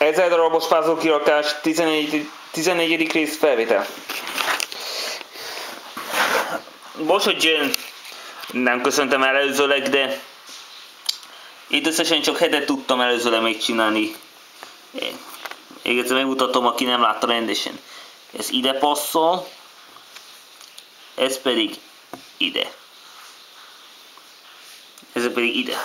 1000 darabos puzzle kirakás, 14. rész felvétel. Most, hogy nem köszöntem el előzőleg, de itt összesen csak hetet tudtam előzőleg megcsinálni. Még egyszer megmutatom, aki nem látta rendesen. Ez ide passzol, ez pedig ide. Ez pedig ide.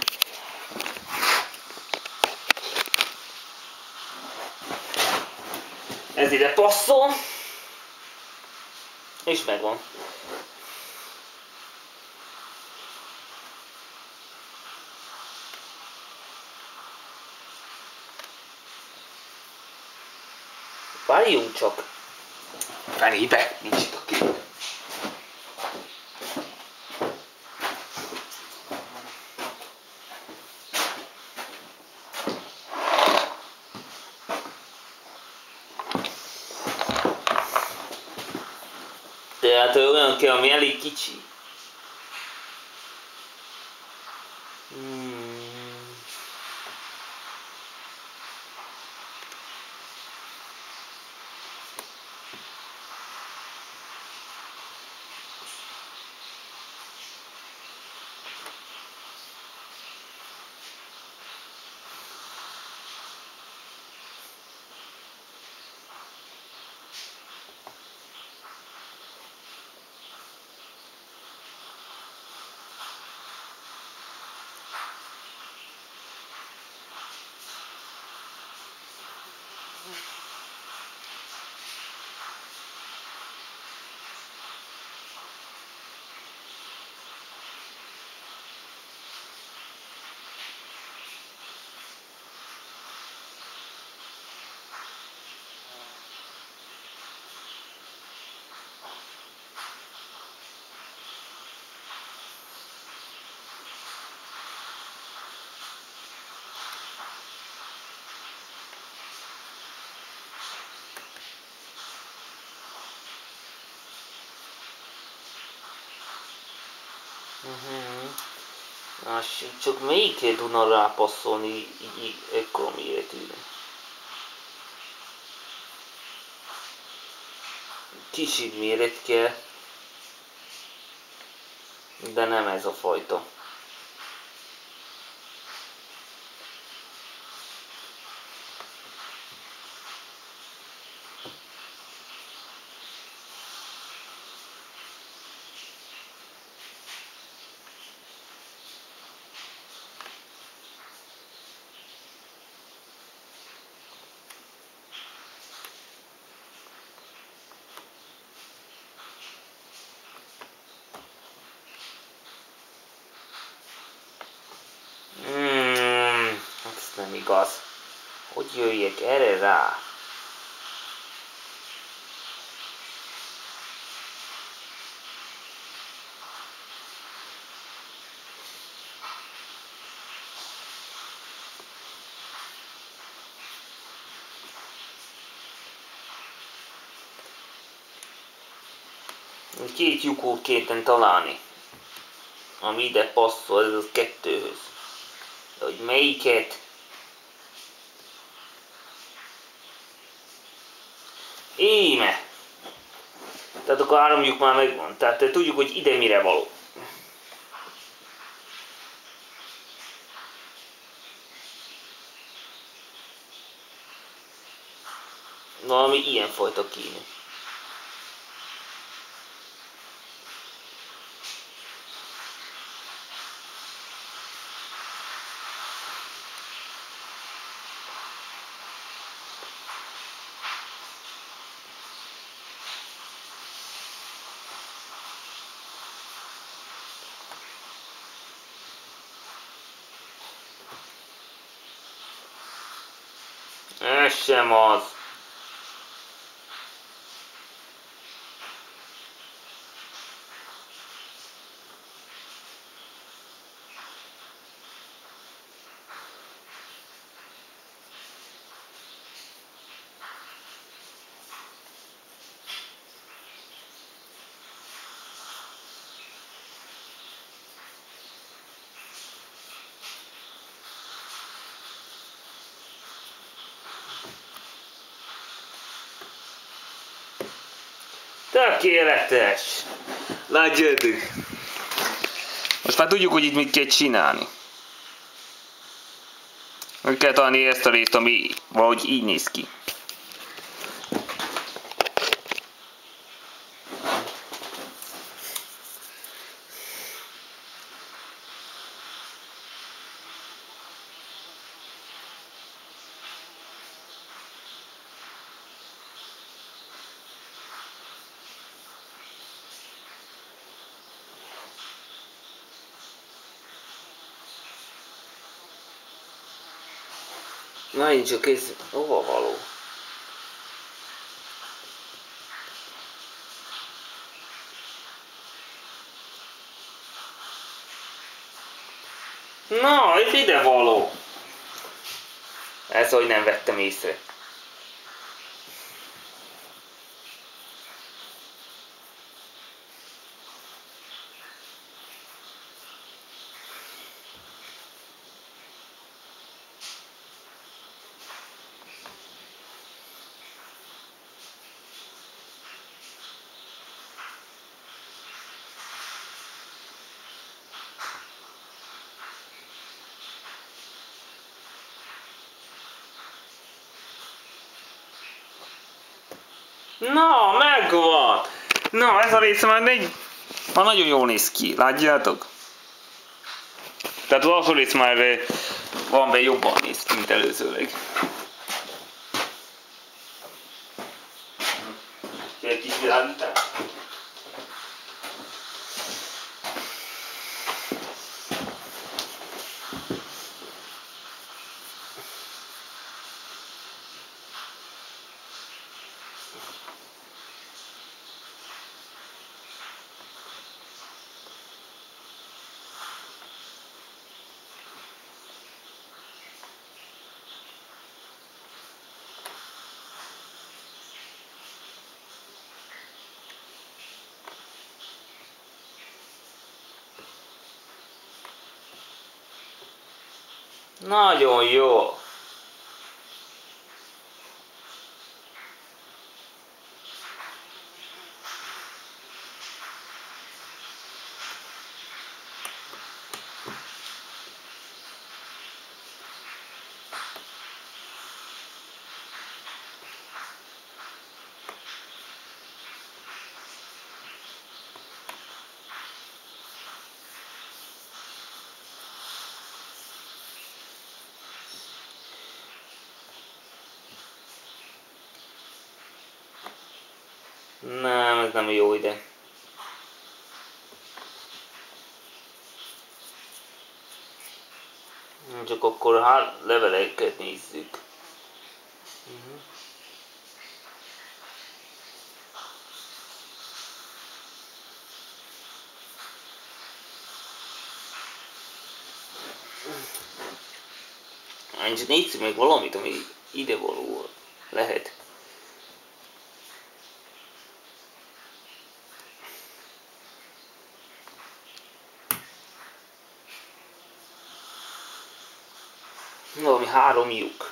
Ez ide passzol, és megvan. Várjunk csak. Fenébe, nincs itt a kép. Tehát olyan kell, ami elég kicsi. Csak melyiket tudna rápasszolni így ekkora méretűre? Kicsit méret kell, de nem ez a fajta. Ez nem igaz. Hogy jöjjek erre rá? Két lyukot kéne találni, ami ide passzol, ez az kettőhöz. De hogy melyiket? Íme! Tehát akkor 3 lyuk már megvan. Tehát tudjuk, hogy ide mire való. Valami ilyenfajta kéne. Ez sem az. Tökéletes! Látjátok! Most már tudjuk, hogy itt mit kell csinálni. Meg kell találni ezt a részt, ami valahogy így néz ki. Na én csak ez hova való? Na, ez ide való! Ez, hogy nem vettem észre. Na, megvan! Na, ez a része már nagyon jól néz ki, látjátok? Tehát az alsó rész már van be jobban néz ki, mint előzőleg. Egy kis világítás. Nagyon jó! Nem, ez nem jó ide. Csak akkor leveleket nézzük. Csak nézzük meg valamit, ami ide való lehet. Valami 3 lyuk.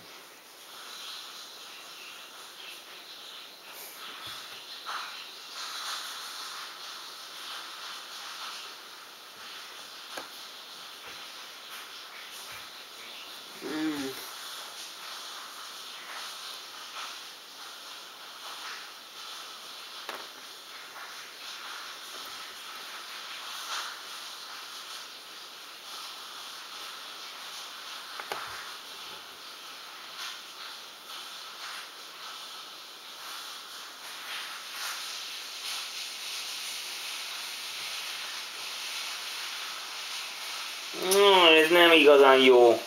Ez nem igazán jó.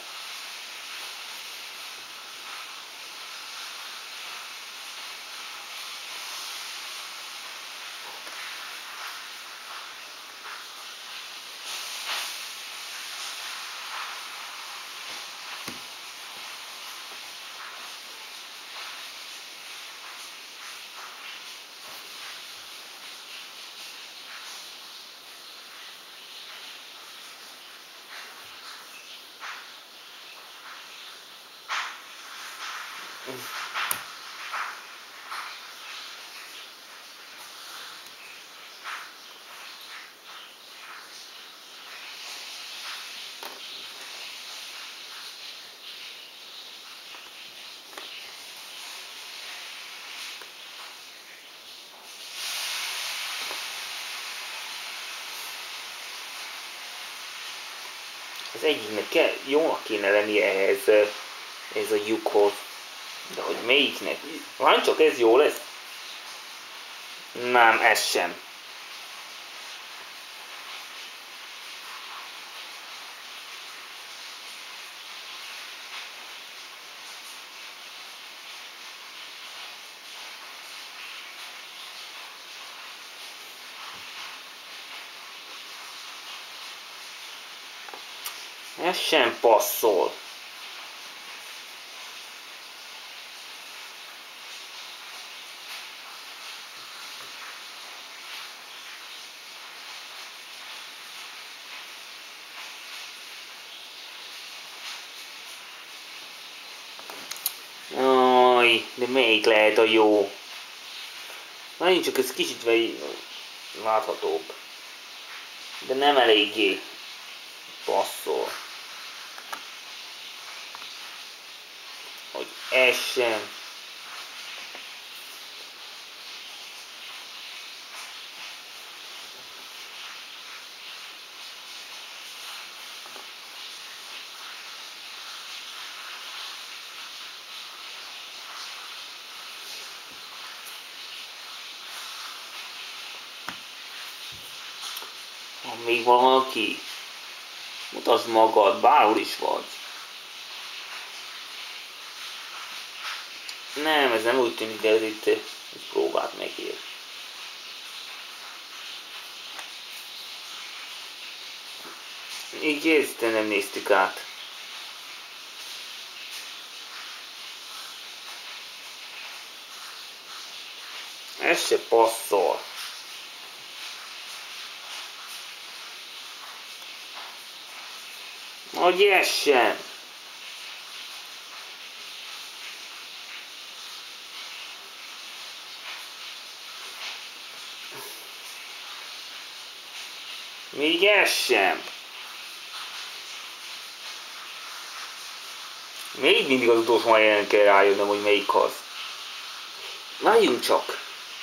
Az egyiknek kell, jónak kéne lennie ehhez ez a lyukhoz. De hogy melyiknek? Van csak ez jó lesz? Nem, ez sem. Ez sem passzol. Aj, de melyik lehet a jó? Nagyon csak ez kicsit láthatóbb. De nem eléggé passzol. Hogy ez sem. Van még valaki? Mutasd magad, bárhol is vagy. Nem, ez nem úgy tűnik, de ez itt próbált megér. Így ezt nem néztük át. Ez se passzol. Hogy ez sem. Még ez sem. Még mindig az utolsó helyen kell rájönnöm, hogy melyik az. Várjunk csak.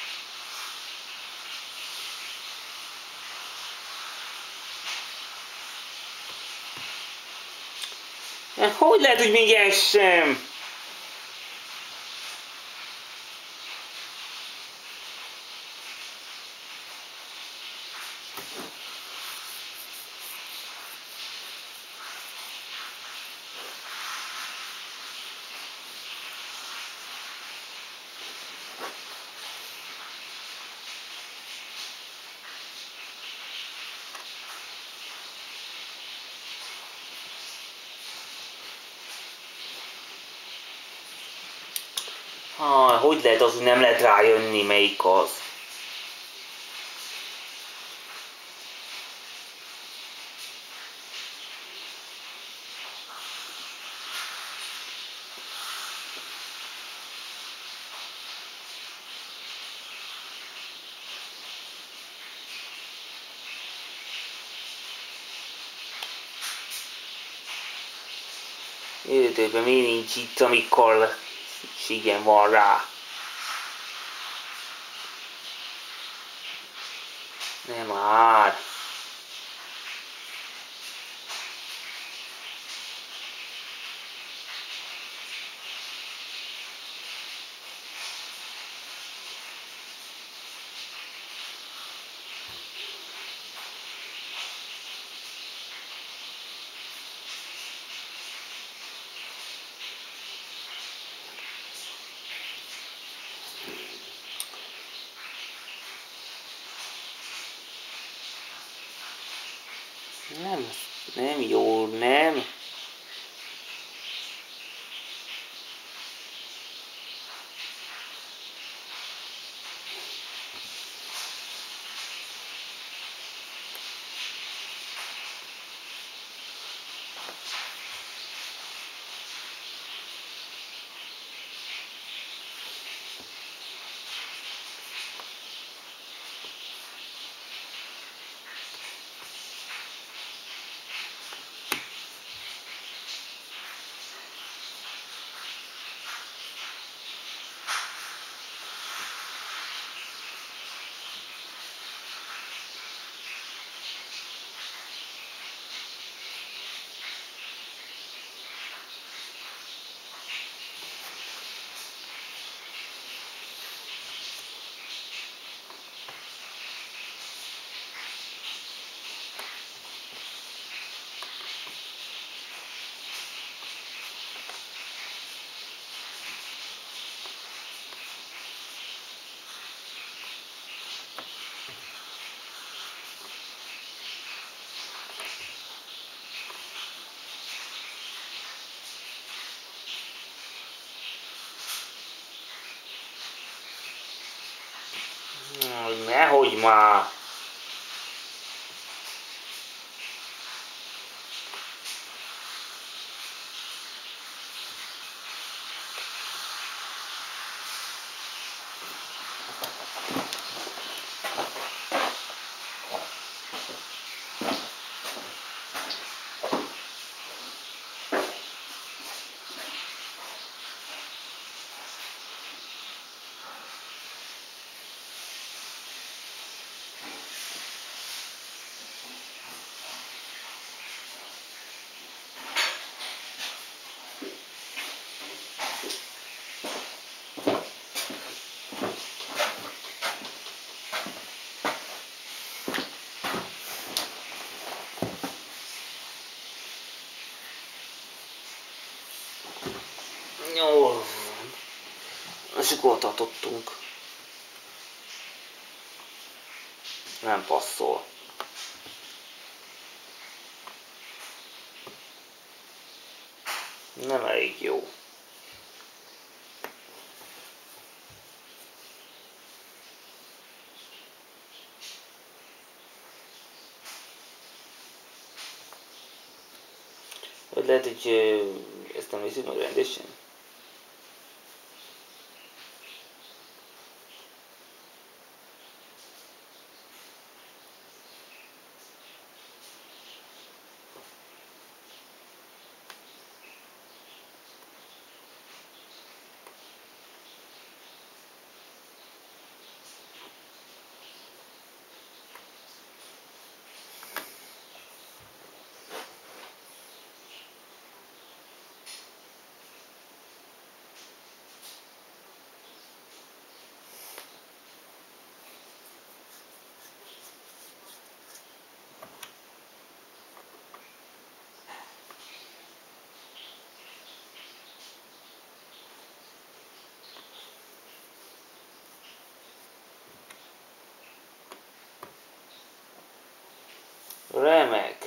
Hogy lehet, hogy még ez sem? Hogy lehet az, hogy nem lehet rájönni, melyik az? Időben miért nincs itt, amikor szükségem van rá? Nem már. Nem jó, nem. Nehogy már! Jó, sokat tartottunk. Nem passzol. Nem elég jó. Vagy lehet, hogy ezt nem nézzük meg rendesen. Remek.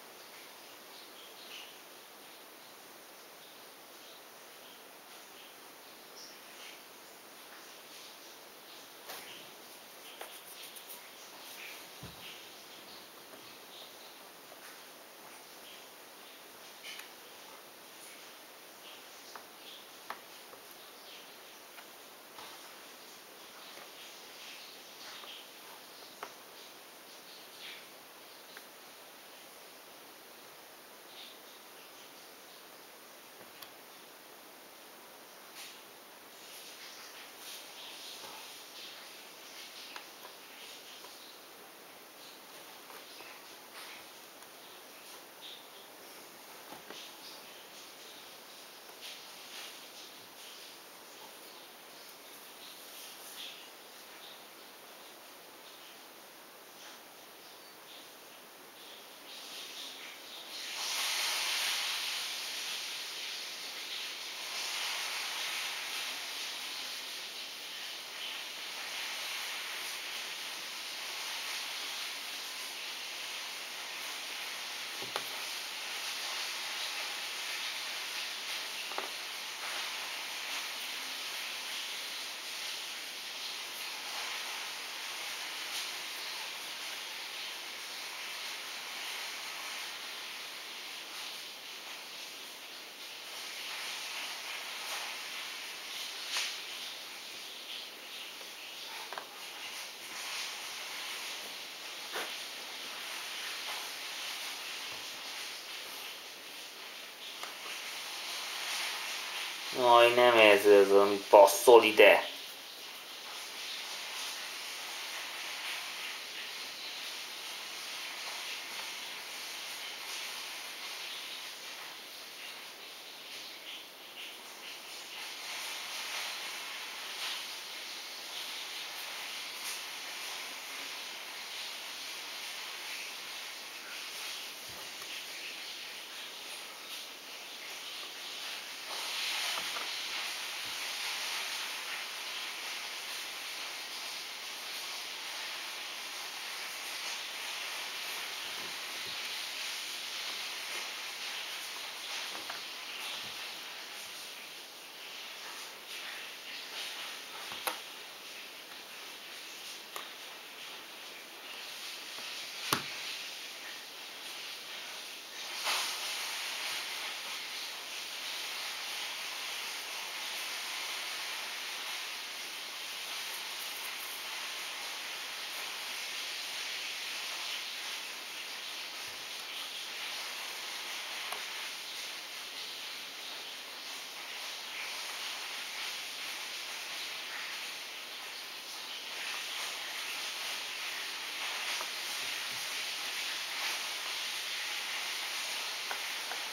Aj, nem ez, ami passzol ide.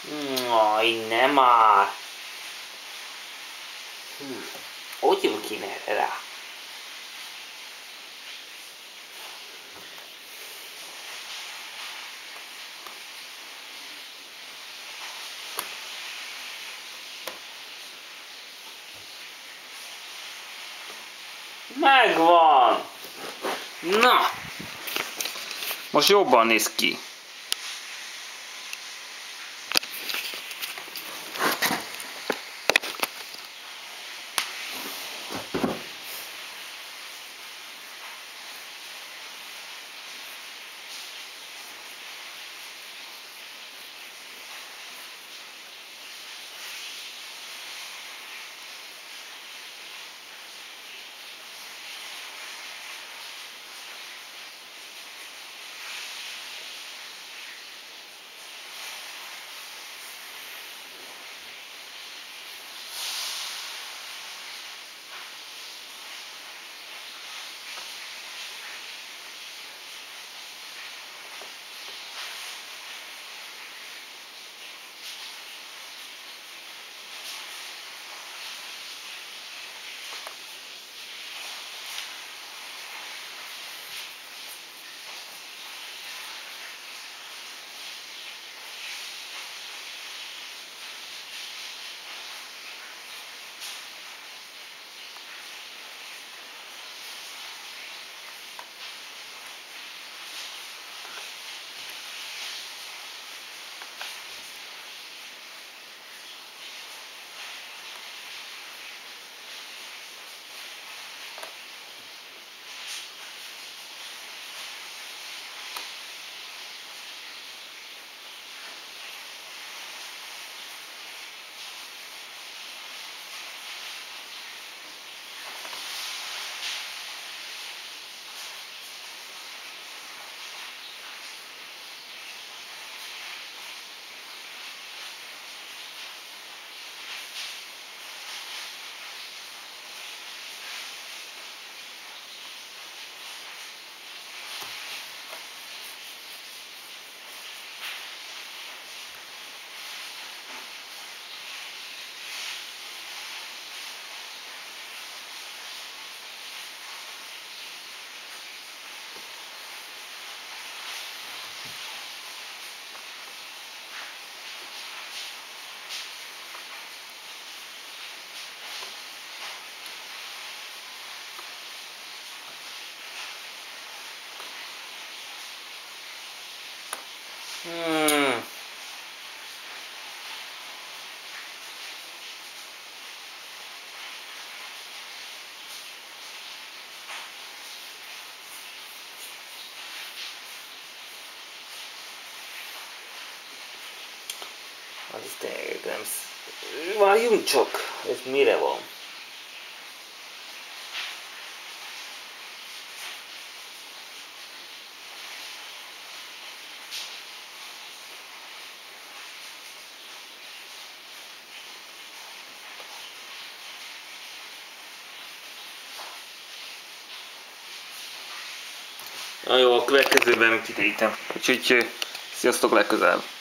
Nem már. Hogy jövök én erre rá? Megvan! Na! Most jobban néz ki. Az tényleg nem... Várjunk csak, ez mire van? Na jó, a következőben kiderítem. Úgyhogy sziasztok legközelebb.